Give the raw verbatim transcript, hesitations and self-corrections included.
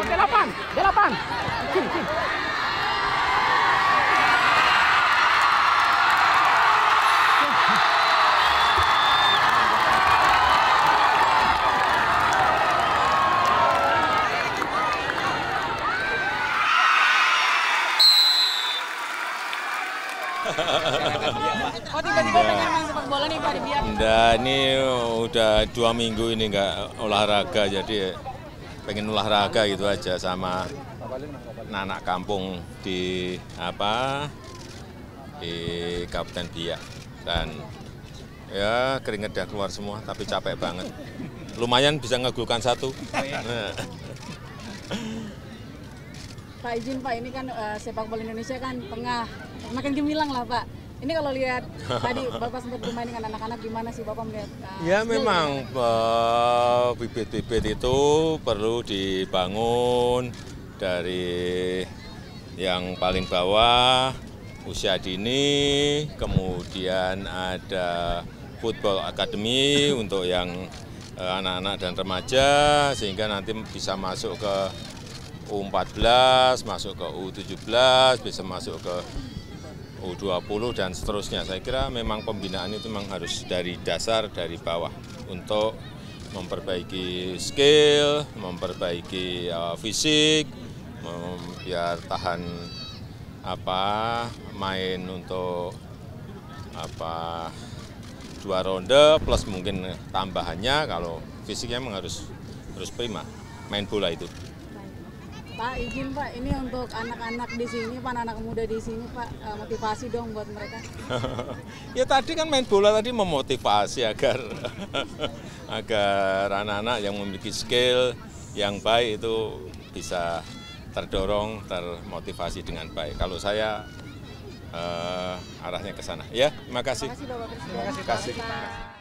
delapan, delapan. Sini, sini. Oh tiba-tiba pengen main sepak bola nih Pak di Biak? Enggak, ini udah dua minggu ini nggak olahraga, jadi pengen olahraga gitu aja sama anak-anak kampung di apa di Kabupaten Biak. Dan ya keringet udah keluar semua, tapi capek banget. Lumayan bisa ngegulkan satu. Nah. Pak izin Pak, ini kan uh, sepak bola Indonesia kan tengah makin gemilang lah Pak. Ini kalau lihat tadi Bapak sempat bermain dengan anak-anak, gimana sih Bapak melihat? Uh, ya memang uh, bibit-bibit itu perlu dibangun dari yang paling bawah, usia dini, kemudian ada football academy untuk yang anak-anak uh, dan remaja, sehingga nanti bisa masuk ke U empat belas, masuk ke U tujuh belas, bisa masuk ke U dua puluh dan seterusnya. Saya kira memang pembinaan itu memang harus dari dasar, dari bawah untuk memperbaiki skill, memperbaiki uh, fisik, mem biar tahan apa main untuk apa dua ronde plus mungkin tambahannya kalau fisiknya memang harus harus prima main bola itu. Pak izin Pak, ini untuk anak-anak di sini, Pak, anak muda di sini Pak, motivasi dong buat mereka. Ya tadi kan main bola tadi memotivasi agar agar anak-anak yang memiliki skill yang baik itu bisa terdorong, termotivasi dengan baik. Kalau saya uh, arahnya ke sana. Ya, terima kasih. Terima kasih Bapak Presiden. Terima kasih.